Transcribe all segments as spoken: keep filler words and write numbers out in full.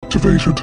Activated.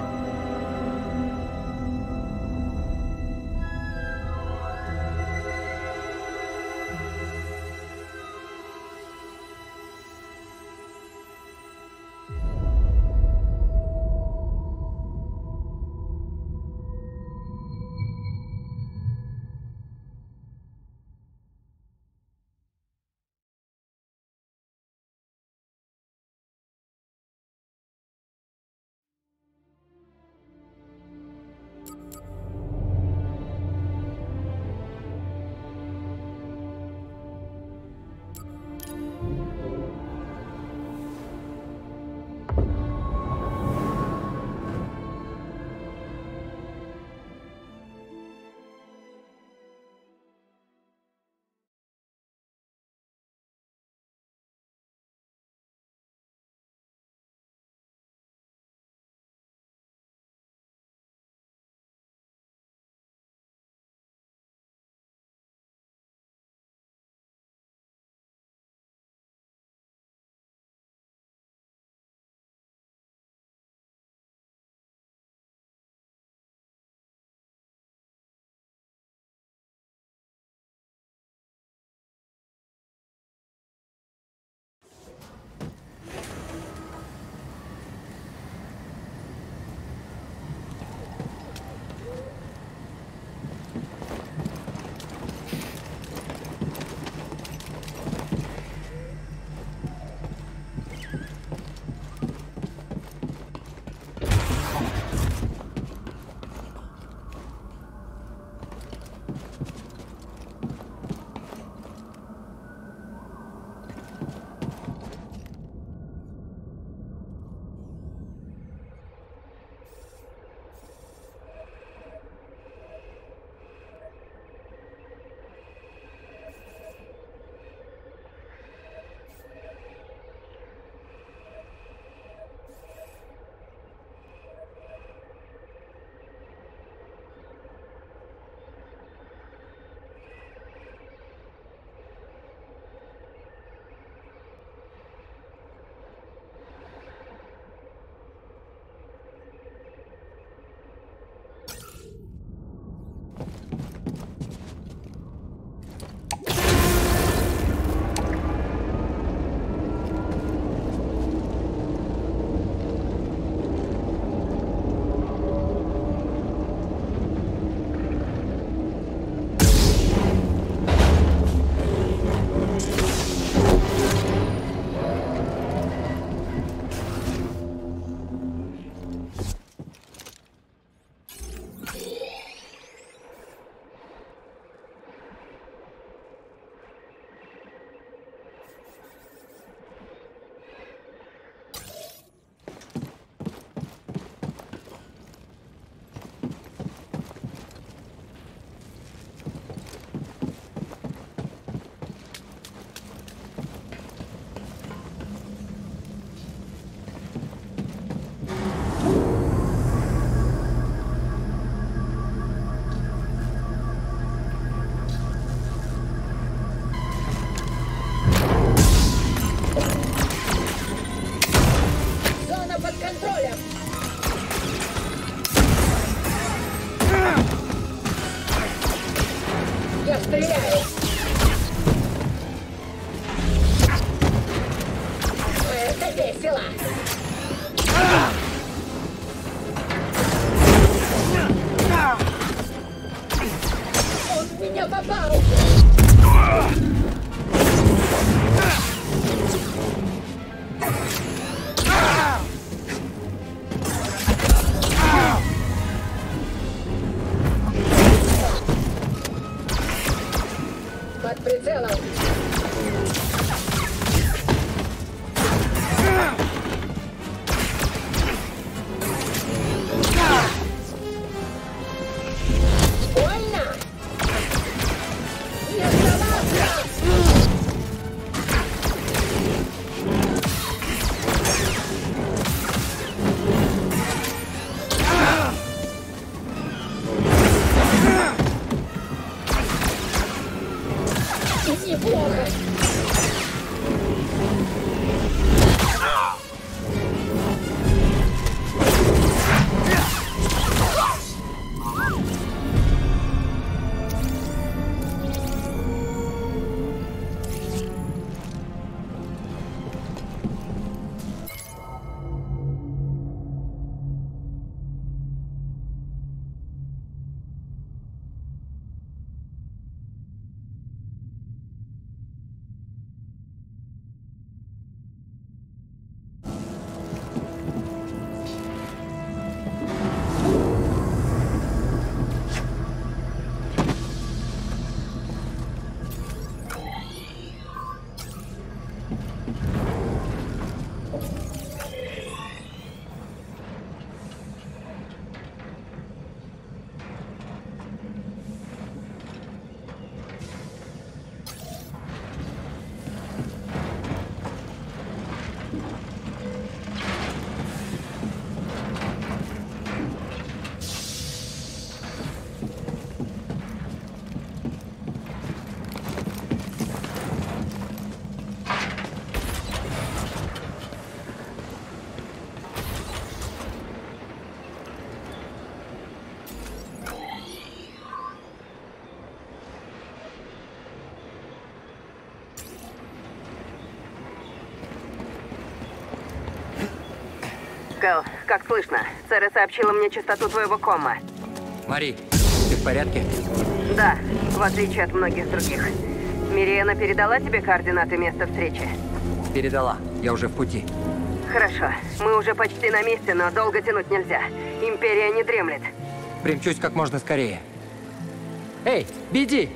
Кэл, как слышно? Сэра сообщила мне частоту твоего кома. Мари, ты в порядке? Да, в отличие от многих других. Мириэна передала тебе координаты места встречи? Передала. Я уже в пути. Хорошо. Мы уже почти на месте, но долго тянуть нельзя. Империя не дремлет. Примчусь как можно скорее. Эй, беги!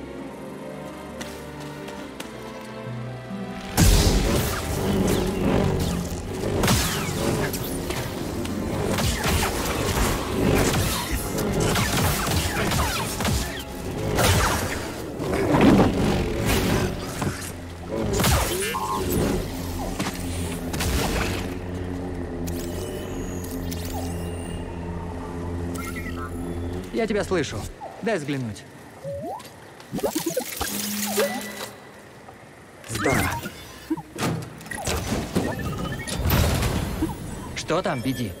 Я тебя слышу. Дай взглянуть. Здорово. Что там, беги?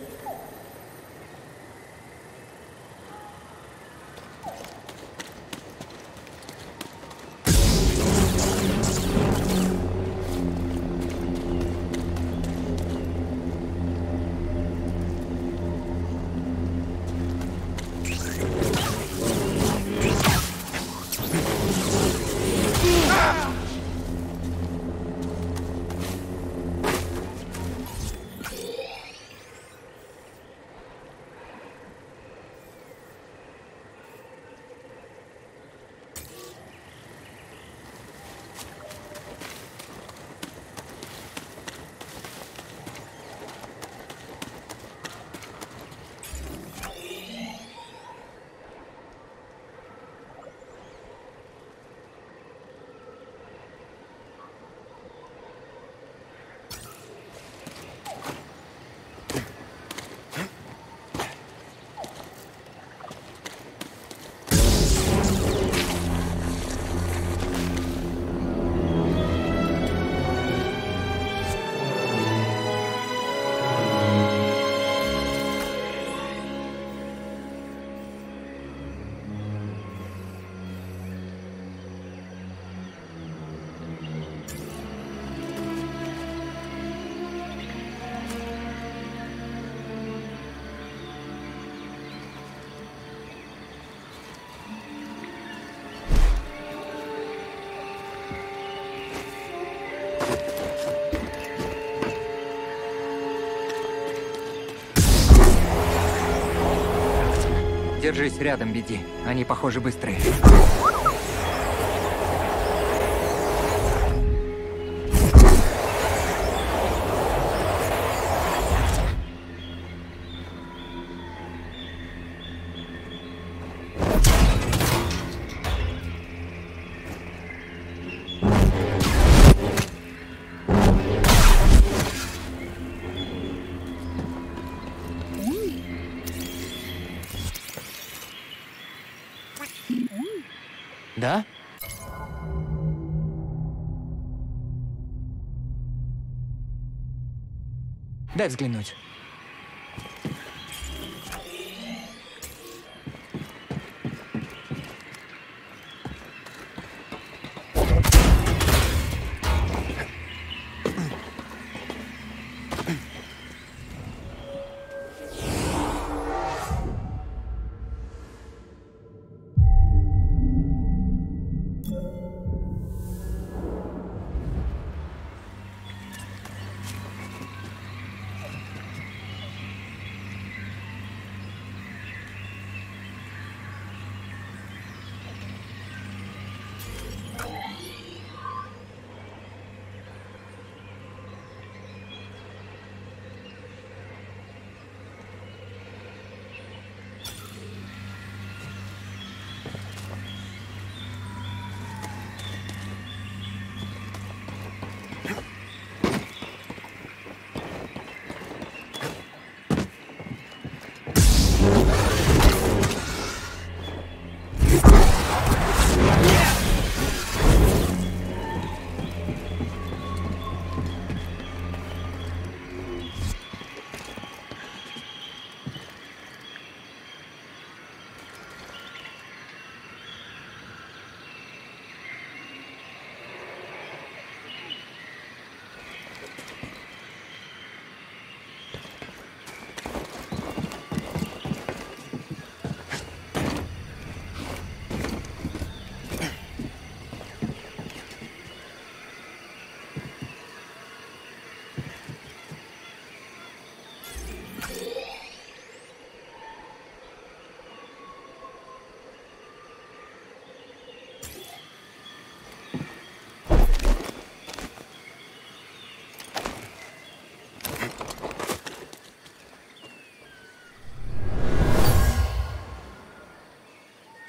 Держись рядом, беги. Они, похоже, быстрые. Да? Дай взглянуть.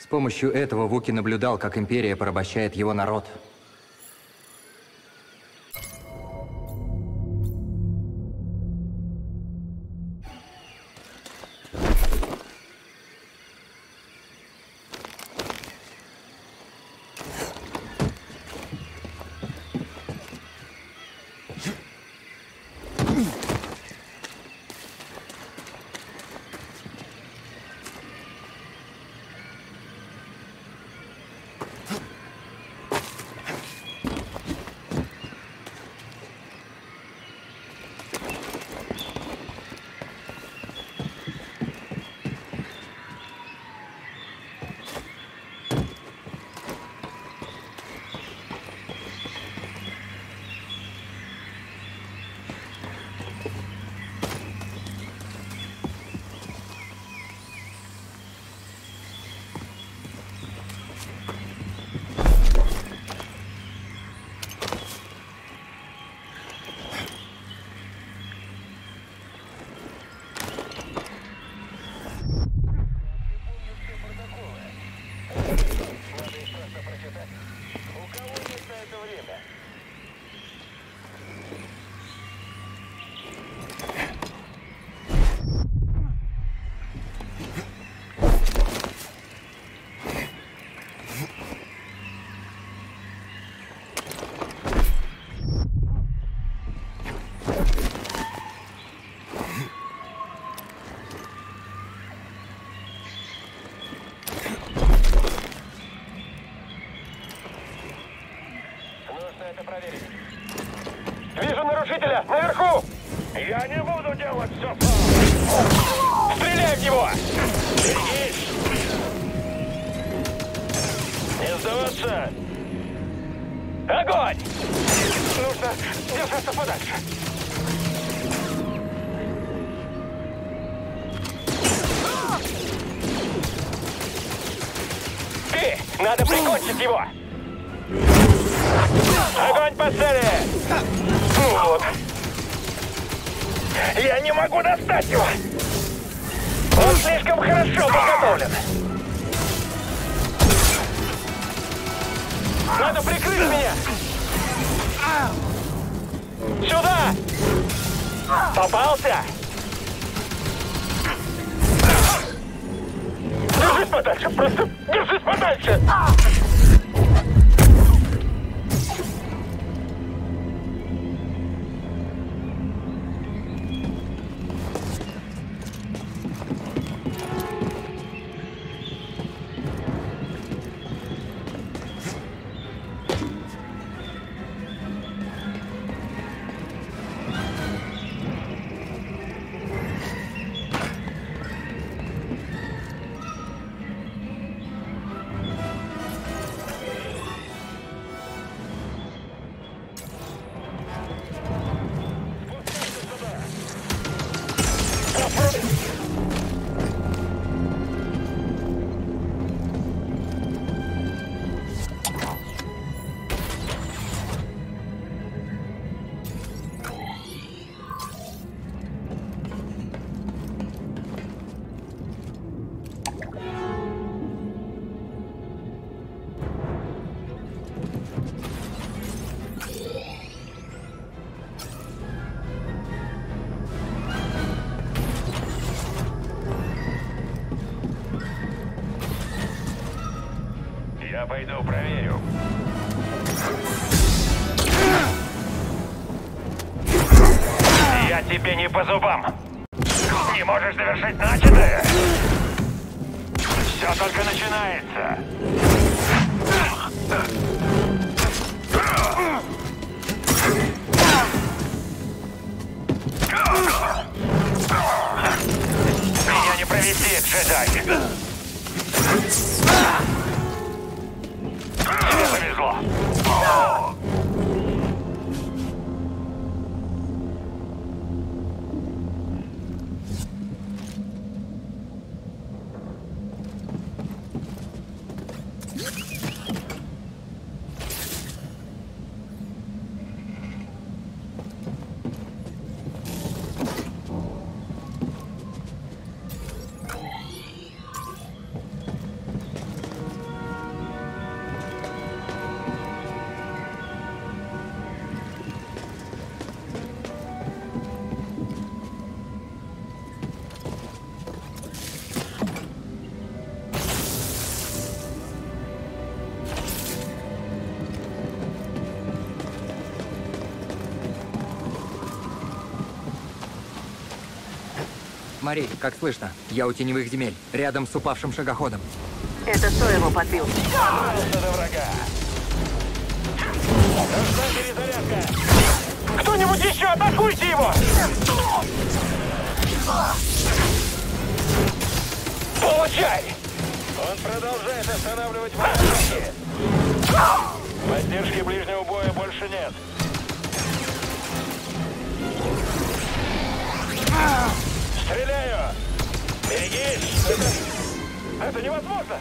С помощью этого Вуки наблюдал, как Империя порабощает его народ. Вижу нарушителя! Наверху! Я не буду делать все. Стреляй в него! Берегись! Не сдаваться! Огонь! Нужно держаться подальше. Ты! Надо прикончить его! Огонь по цели! Вот. Я не могу достать его! Он слишком хорошо подготовлен! Надо прикрыть меня! Сюда! Попался! Держись подальше! Просто держись подальше! Я пойду проверю. Я тебе не по зубам. Не можешь завершить начатое. Все только начинается. Меня не провести, джедай. Тебе повезло. Мари, как слышно? Я у теневых земель, рядом с упавшим шагоходом. Это Со его подбил. Добрался до врага. Нужна перезарядка. Кто-нибудь еще, атакуйте его! Получай! Он продолжает останавливать мои атаки. Поддержки ближнего боя больше нет. Стреляю! Берегись! Это, это невозможно!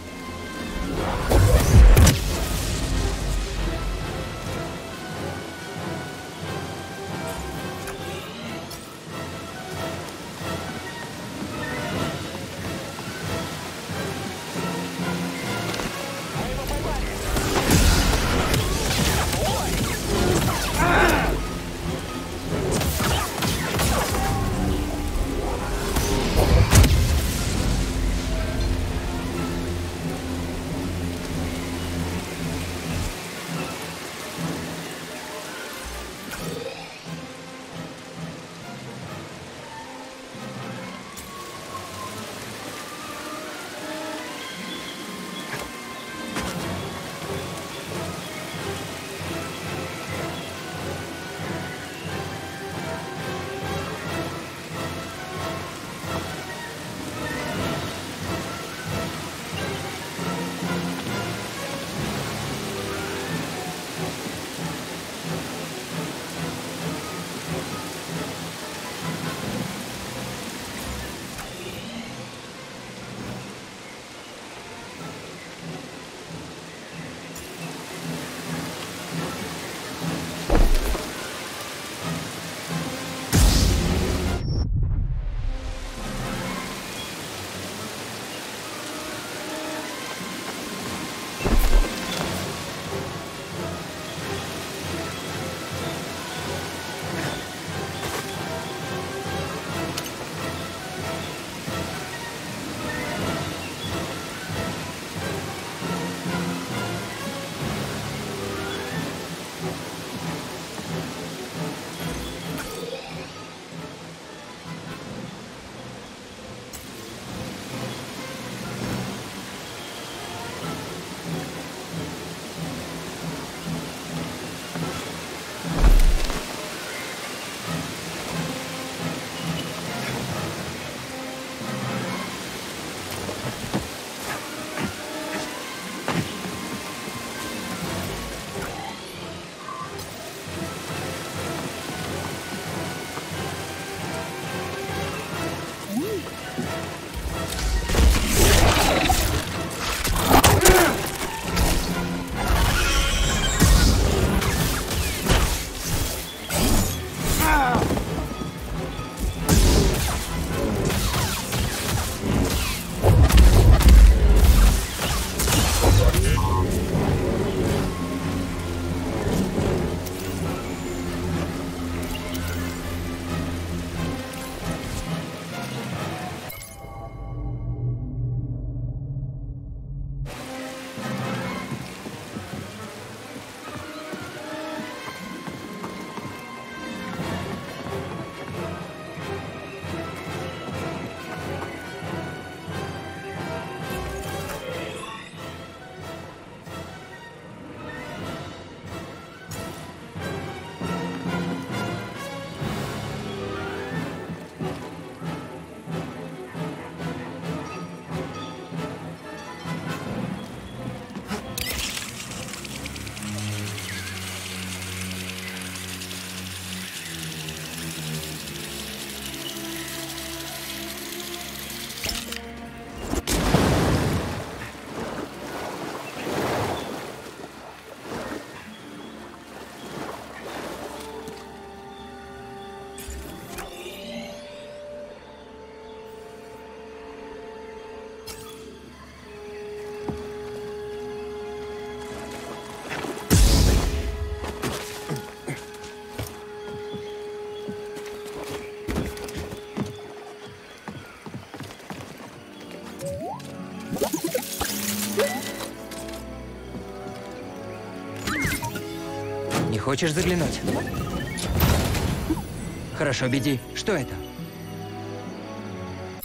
Не хочешь заглянуть? Хорошо, беди. Что это?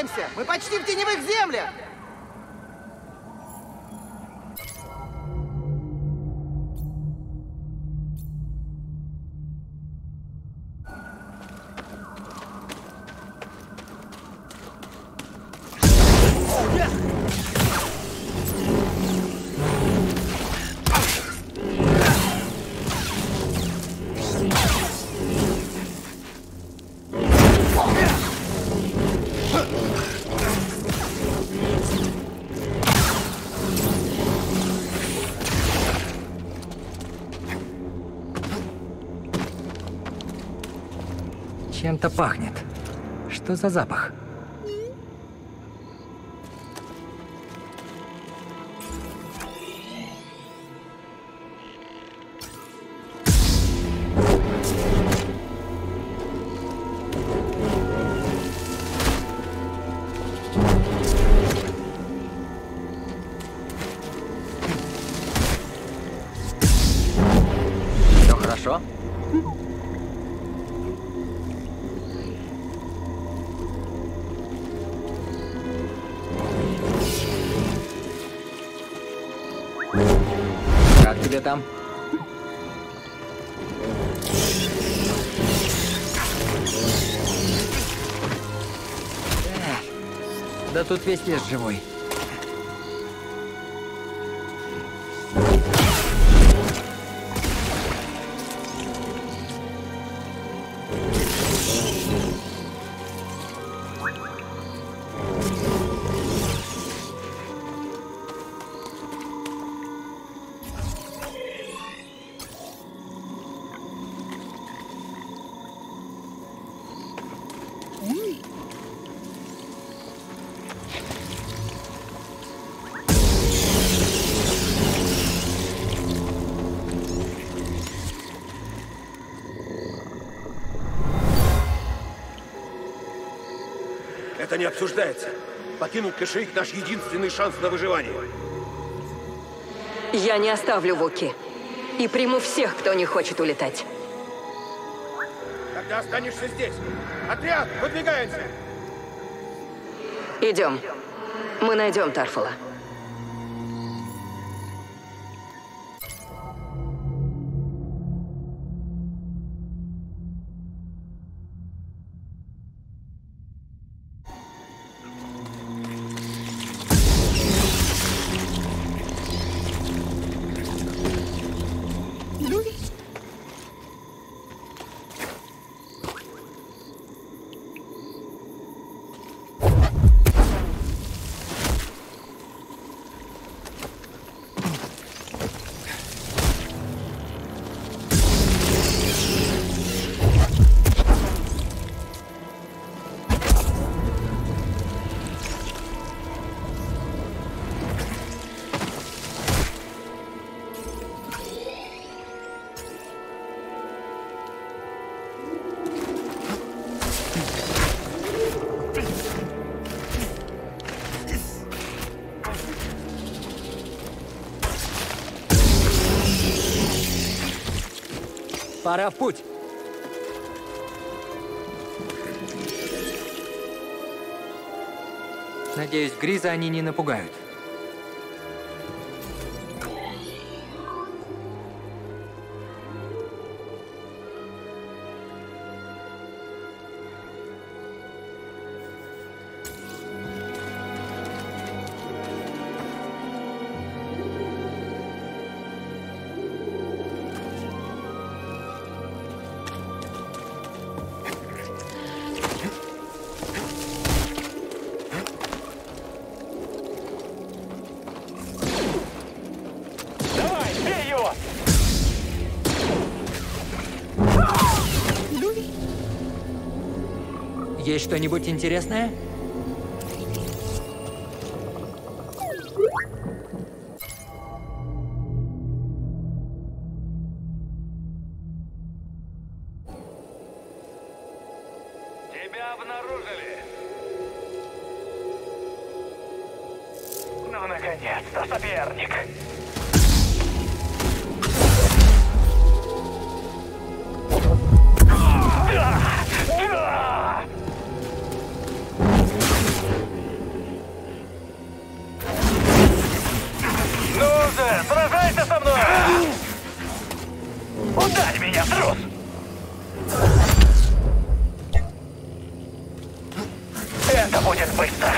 выдвигаемся! Мы почти в теневых землях! Чем-то пахнет. Что за запах? Все хорошо? Как тебе там? Эх, да тут весь лес живой. Это не обсуждается. Покинуть Кашиик — наш единственный шанс на выживание. Я не оставлю Вуки. И приму всех, кто не хочет улетать. Тогда останешься здесь. Отряд, выдвигаемся! Идем. Мы найдем Тарфола. Пора в путь. Надеюсь, Гриза они не напугают. Есть что-нибудь интересное? Тебя обнаружили. Ну, наконец-то, соперник. Достань меня, трус! Это будет быстро.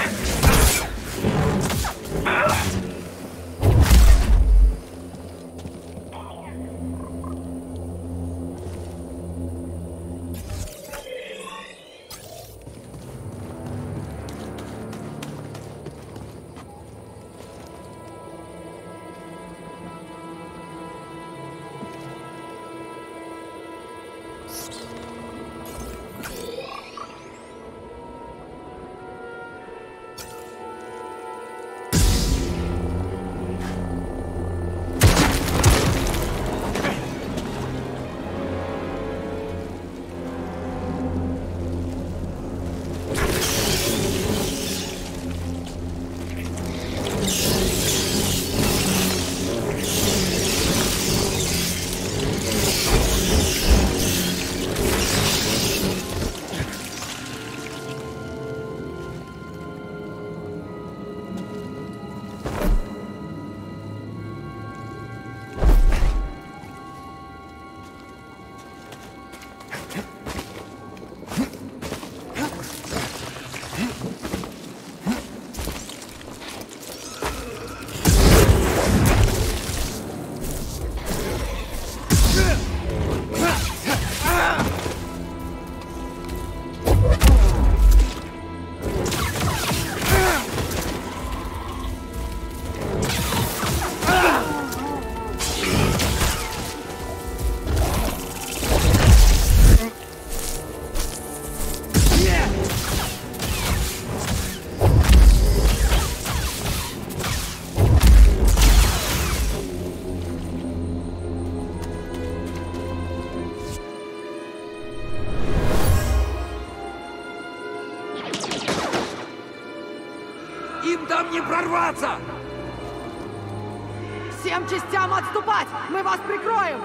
Им там не прорваться! Всем частям отступать! Мы вас прикроем!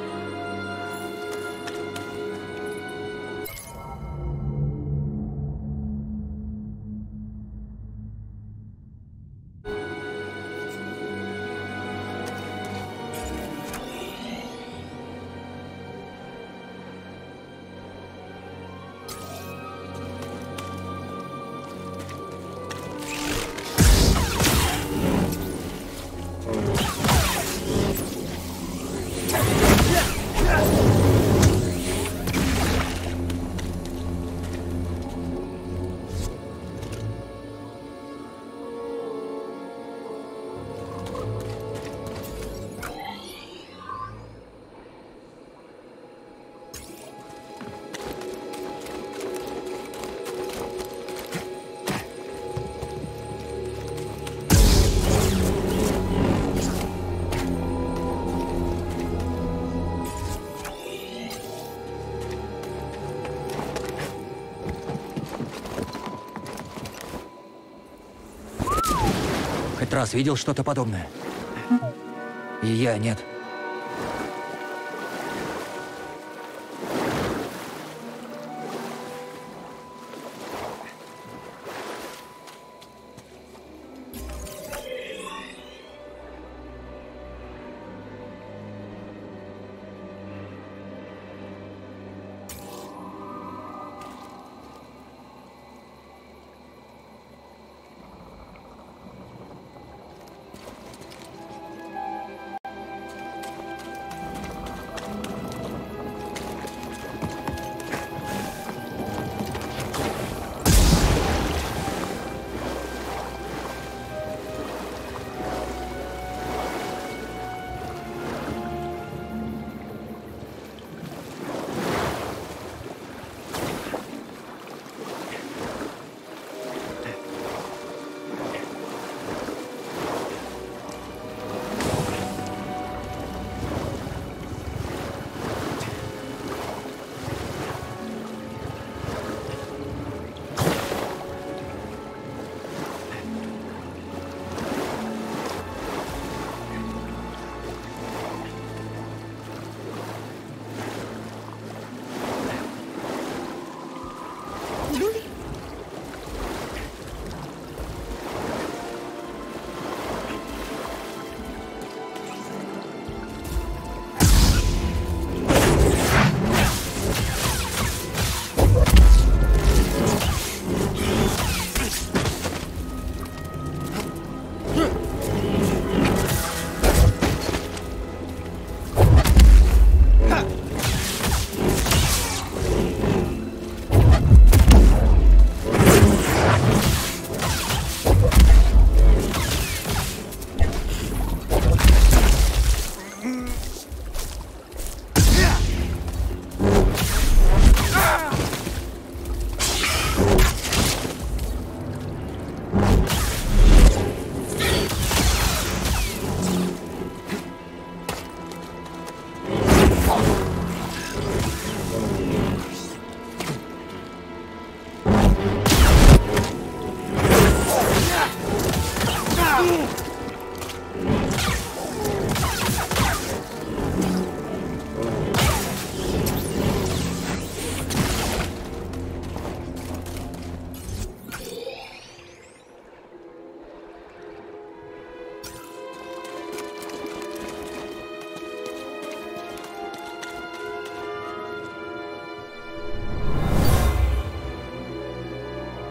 Хоть раз видел что-то подобное? И я нет.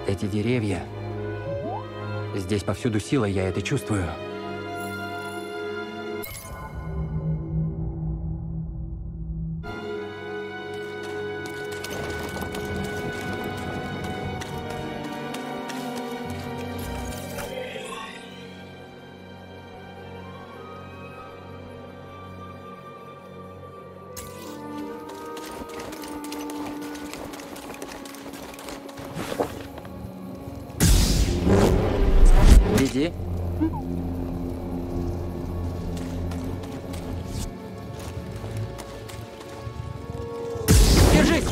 Эти деревья... Здесь повсюду сила, я это чувствую. Иди. Держись!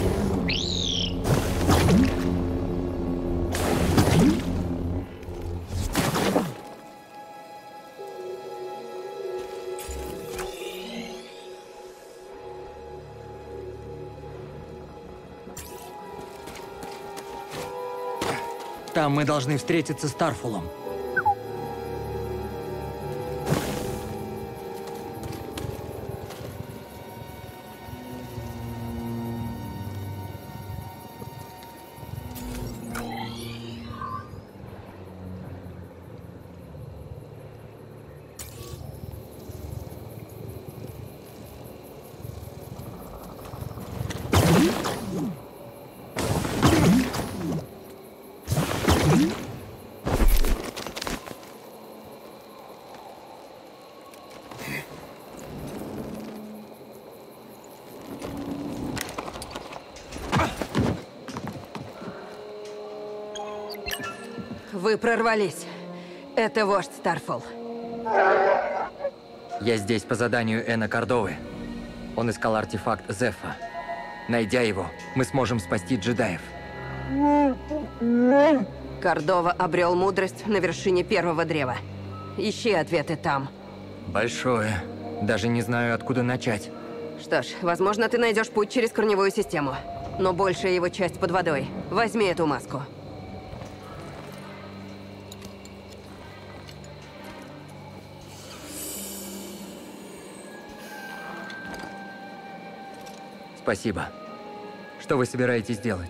Там мы должны встретиться с Тарфулом. Вы прорвались. Это вождь Тарфул. Я здесь по заданию Эна Кордовы. Он искал артефакт Зефа. Найдя его, мы сможем спасти джедаев. Кордова обрел мудрость на вершине первого древа. Ищи ответы там. Большое. Даже не знаю, откуда начать. Что ж, возможно, ты найдешь путь через корневую систему. Но большая его часть под водой. Возьми эту маску. Спасибо. Что вы собираетесь делать?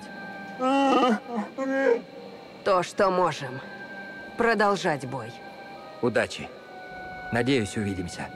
То, что можем. Продолжать бой. Удачи. Надеюсь, увидимся.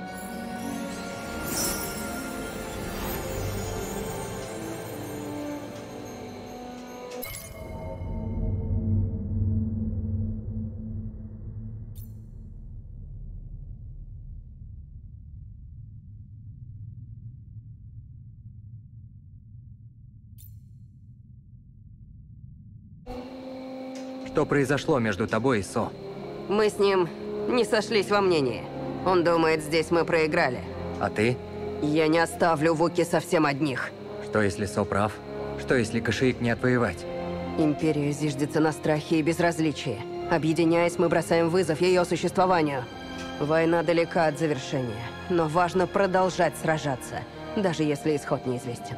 Что произошло между тобой и Со? Мы с ним не сошлись во мнении. Он думает, здесь мы проиграли. А ты? Я не оставлю Вуки совсем одних. Что если Со прав? Что если Kashyyyk не отвоевать? Империя зиждется на страхе и безразличии. Объединяясь, мы бросаем вызов ее существованию. Война далека от завершения, но важно продолжать сражаться, даже если исход неизвестен.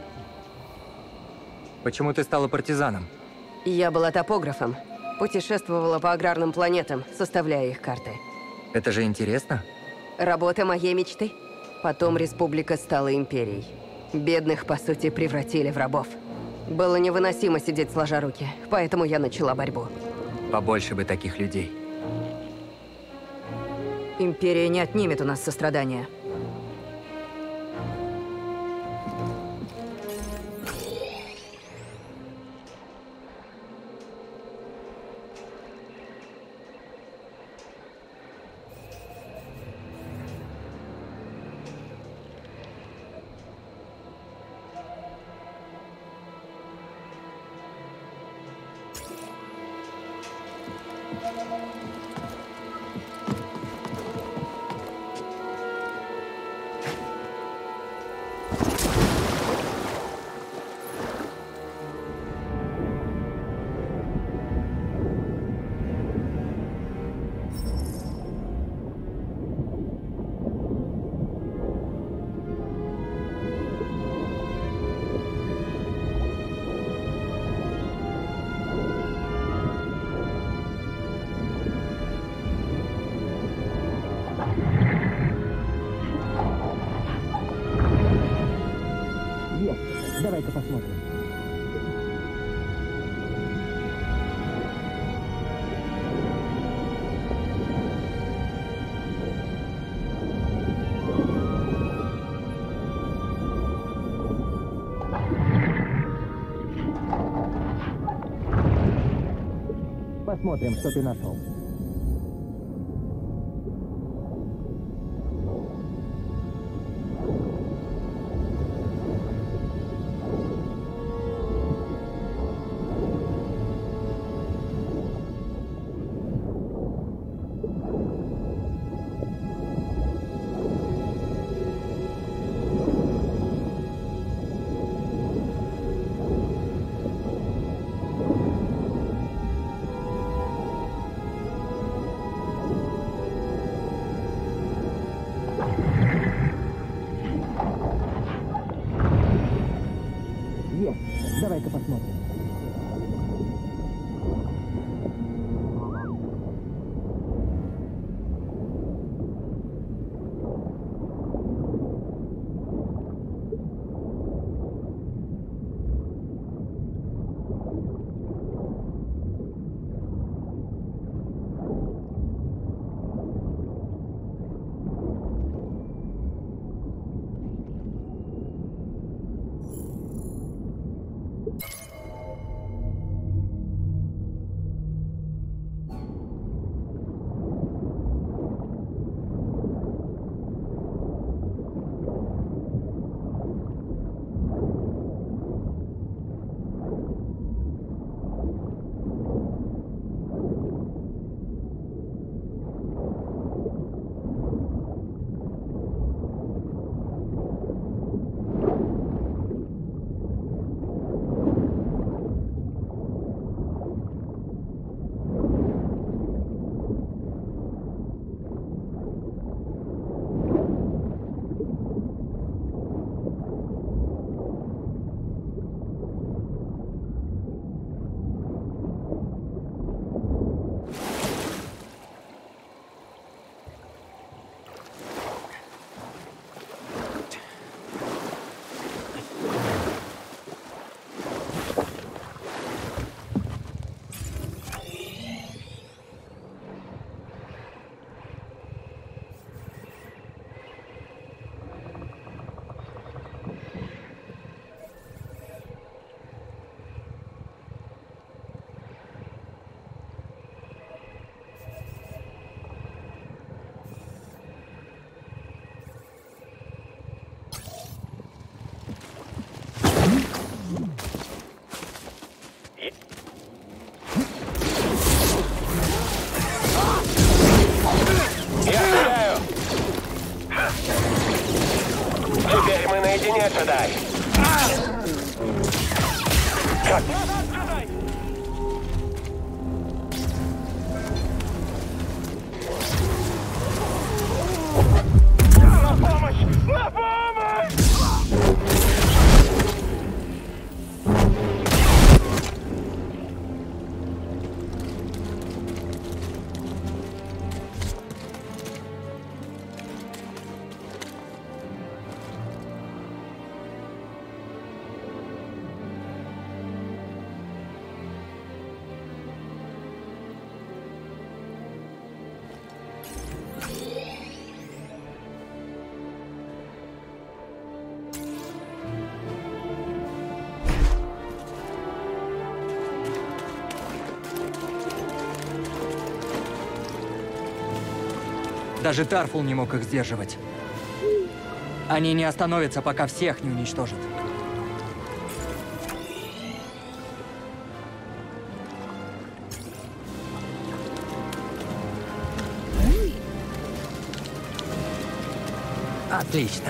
Почему ты стала партизаном? Я была топографом. Путешествовала по аграрным планетам, составляя их карты. Это же интересно. Работа моей мечты. Потом республика стала империей. Бедных, по сути, превратили в рабов. Было невыносимо сидеть сложа руки, поэтому я начала борьбу. Побольше бы таких людей. Империя не отнимет у нас сострадания. Давай-ка посмотрим. Посмотрим, что ты нашел. Давай-ка посмотрим. Джедай! Как? На помощь! На помощь! Даже Тарфул не мог их сдерживать. Они не остановятся, пока всех не уничтожат. Отлично.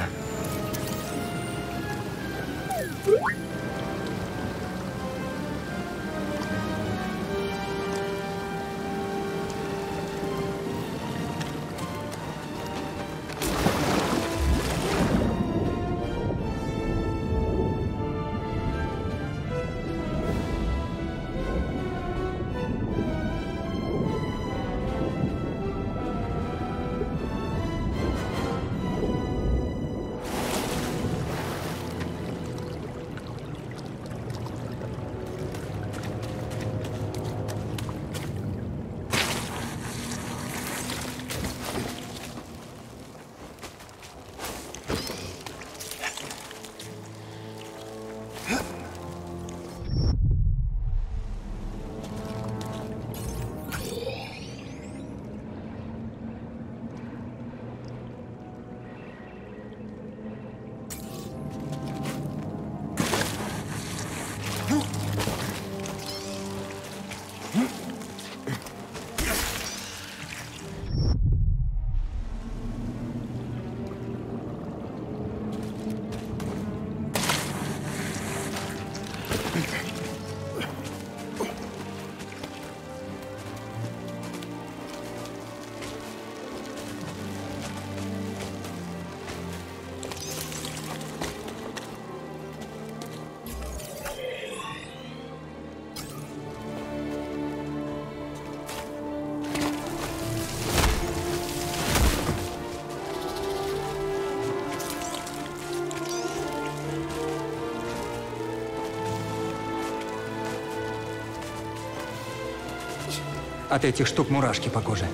от этих штук мурашки по коже.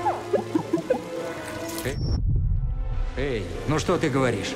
Эй, Эй, ну что ты говоришь?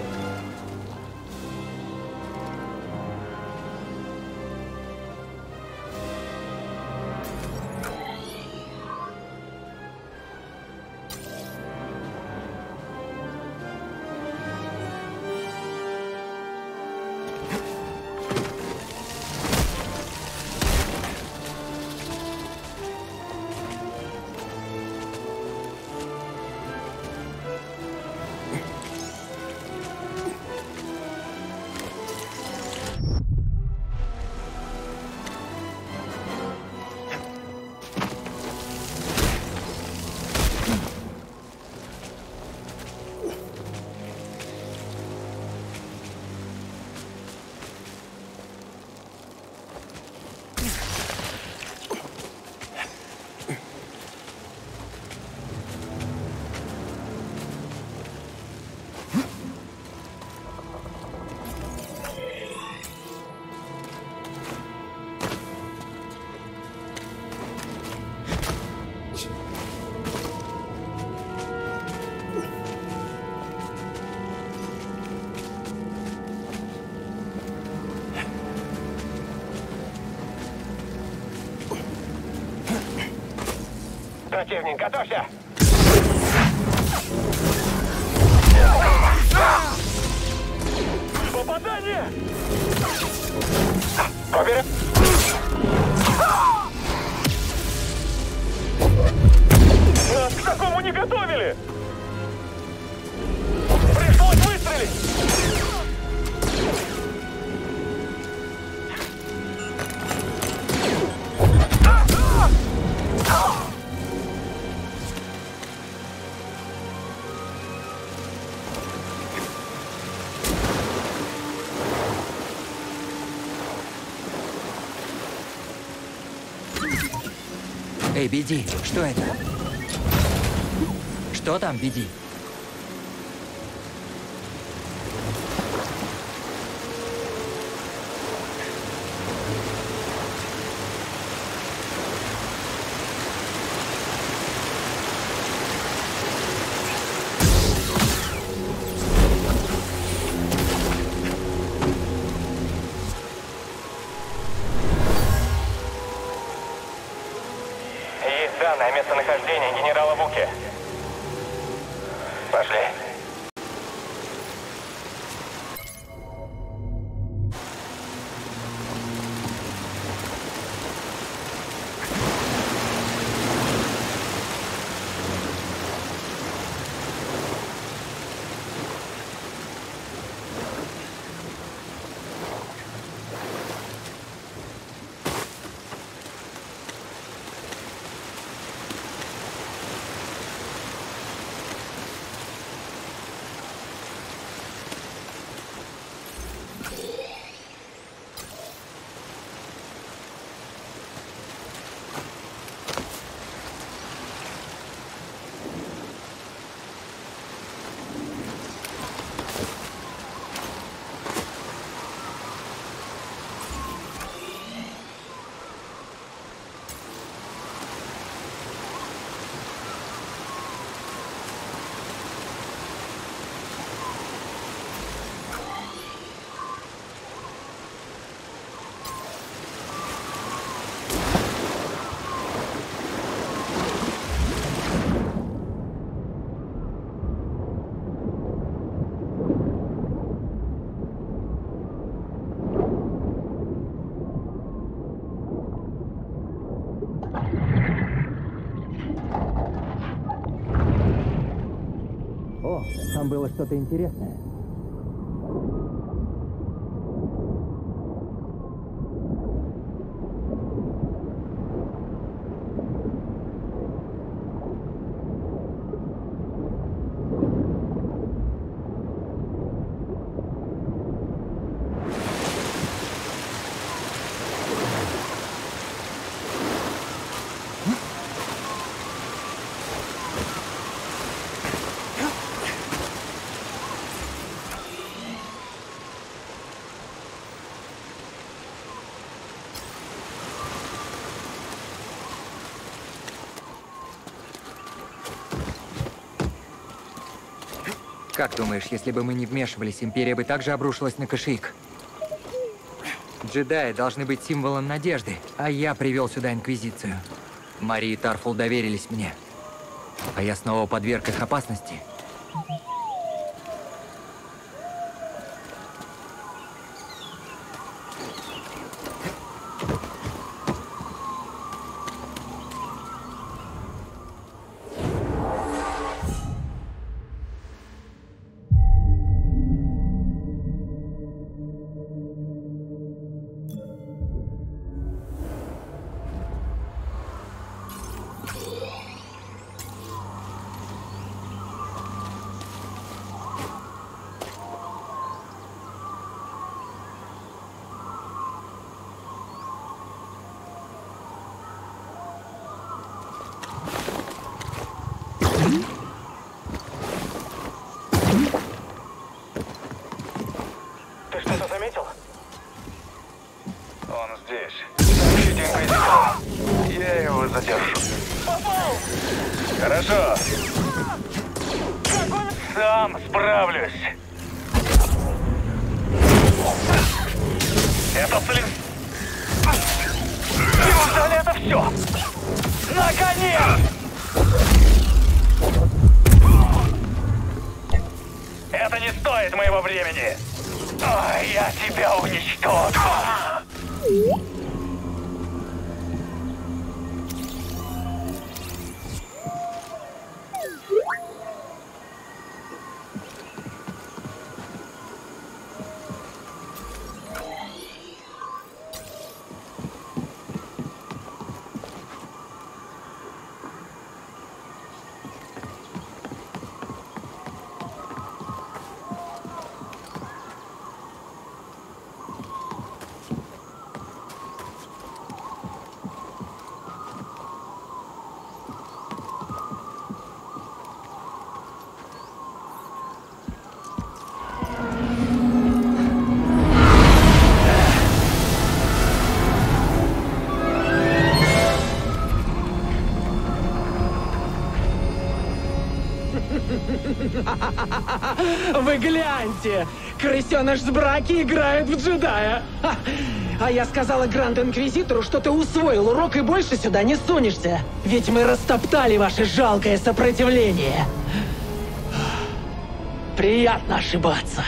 Противник, готовься! Попадание! Поберег! Нас к такому не готовили! Пришлось выстрелить! Эй, Биди, что это? Что там, Биди? Данное местонахождение генерала Вуки. Пошли. О, там было что-то интересное. Как думаешь, если бы мы не вмешивались, Империя бы также обрушилась на Кашиик? Джедаи должны быть символом надежды, а я привел сюда Инквизицию. Мари и Тарфул доверились мне, а я снова подверг их опасности. Ты что-то заметил? Он здесь. Сообщите Инквизитору. Я его задержу. Попал! Хорошо. Сам справлюсь. Это след... Неужели это все? Наконец! Это не стоит моего времени. Ой, я тебя уничтожу. Вы гляньте! Крысеныш с браки играет в джедая! Ха! А я сказала Гранд-Инквизитору, что ты усвоил урок и больше сюда не сунешься! Ведь мы растоптали ваше жалкое сопротивление! Приятно ошибаться!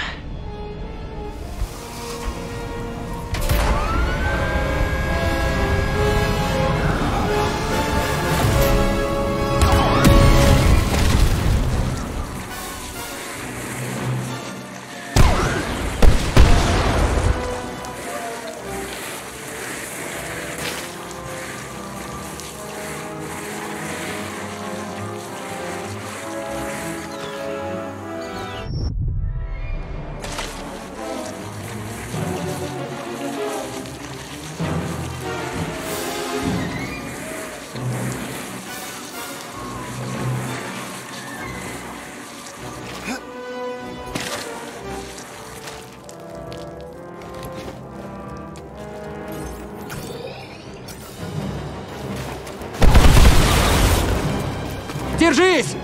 Держись!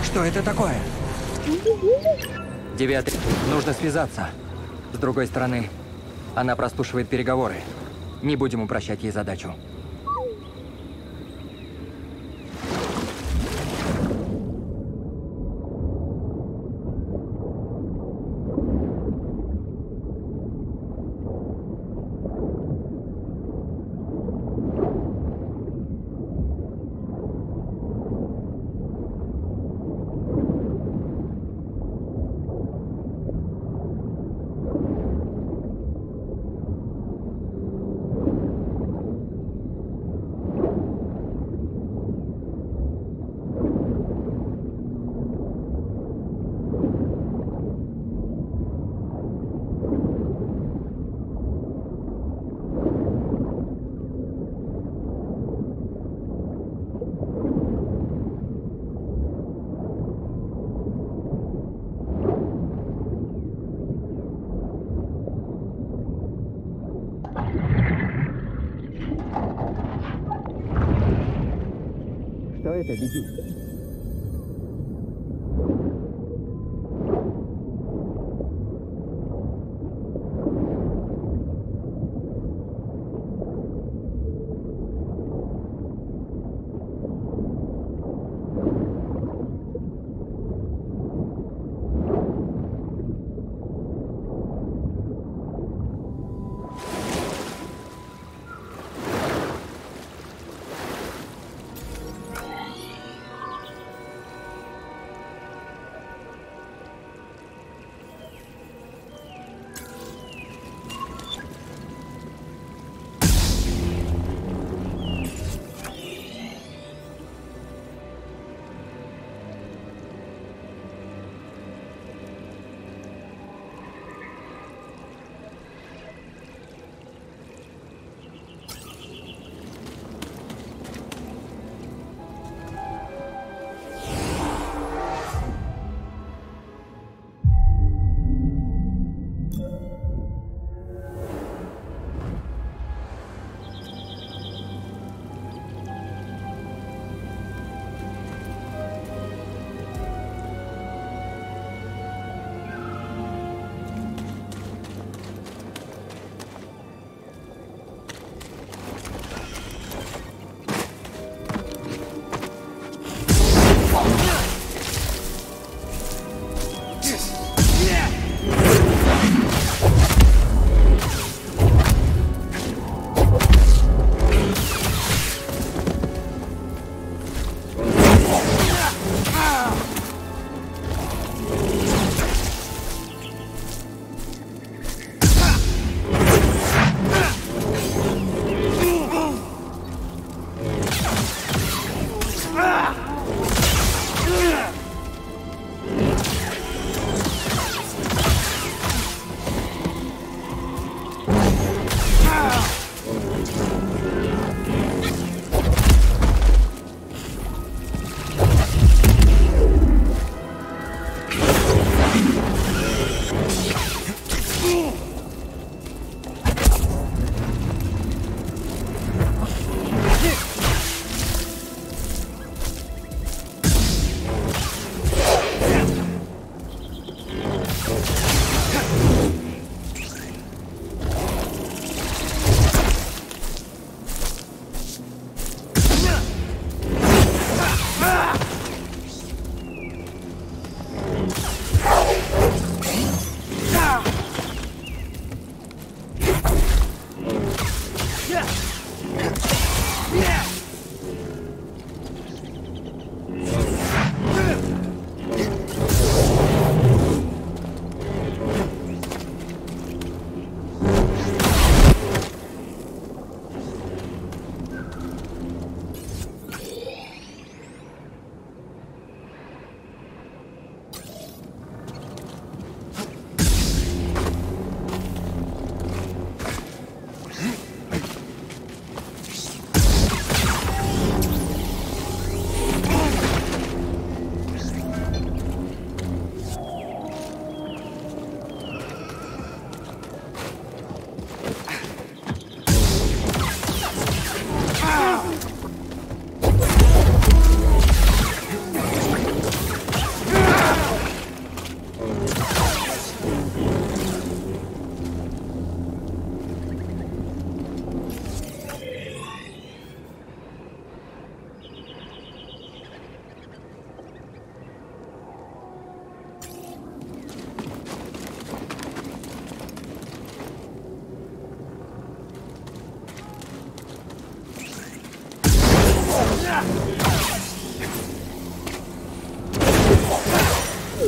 Что это такое? Девятый. Нужно связаться. С другой стороны, она прослушивает переговоры. Не будем упрощать ей задачу. Что это, беги?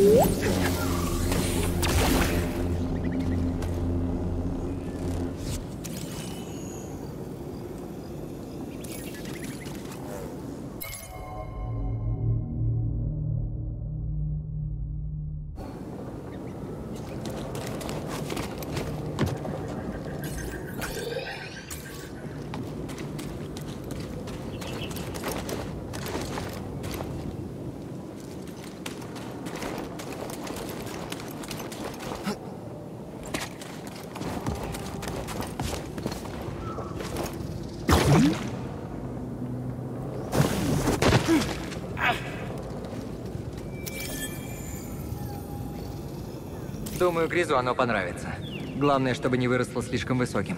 Думаю, Гризу оно понравится. Главное, чтобы не выросло слишком высоким.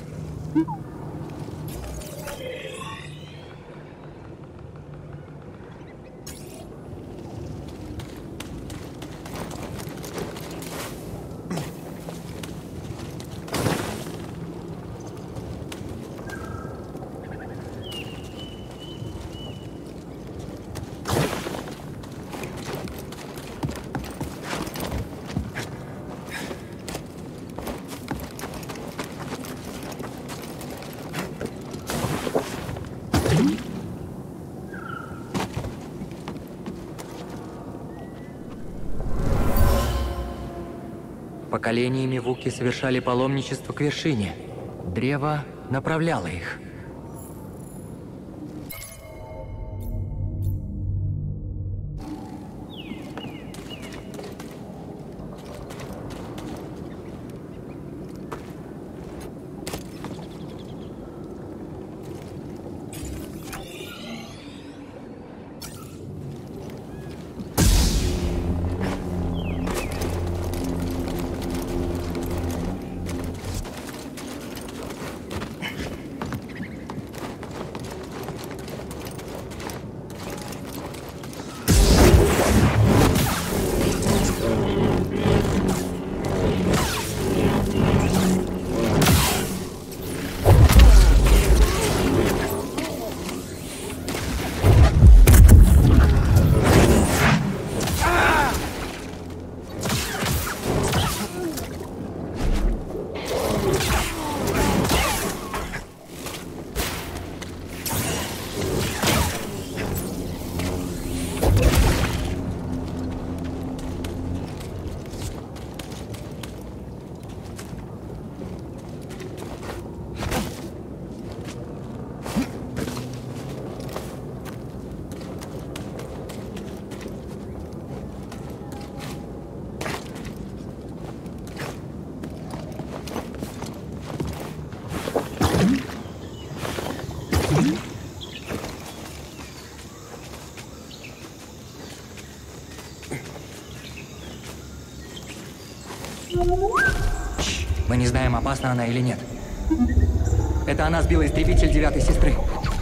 Поколениями вуки совершали паломничество к вершине. Древо направляло их. Мы не знаем, опасна она или нет. Это она сбила истребитель девятой сестры.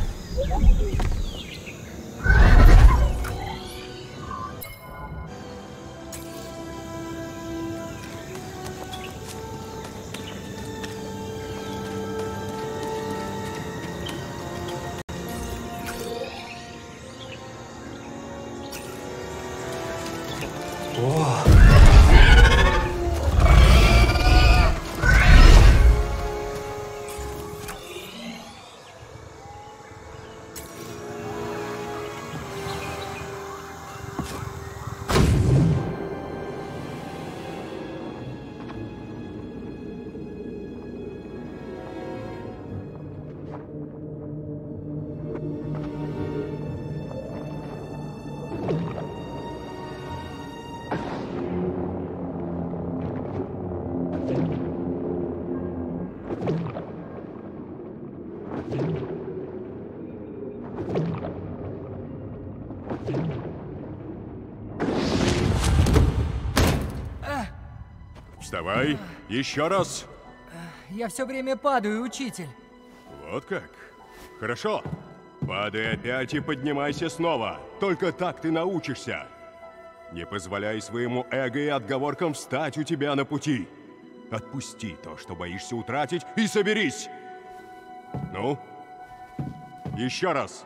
Вставай, еще раз. Я все время падаю, учитель. Вот как? Хорошо. Падай опять и поднимайся снова. Только так ты научишься. Не позволяй своему эго и отговоркам встать у тебя на пути. Отпусти то, что боишься утратить, и соберись. Ну, еще раз.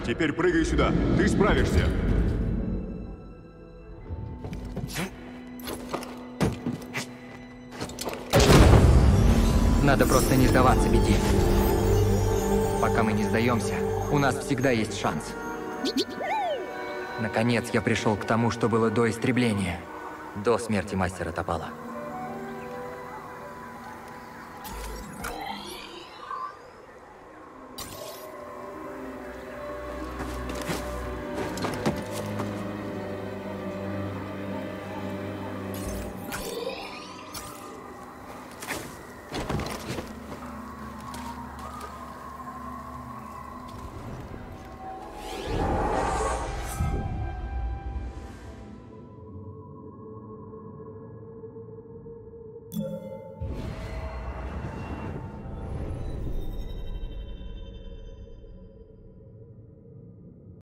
Теперь прыгай сюда. Ты справишься. Надо просто не сдаваться беде. Пока мы не сдаемся, у нас всегда есть шанс. Наконец я пришел к тому, что было до истребления. До смерти мастера Топала.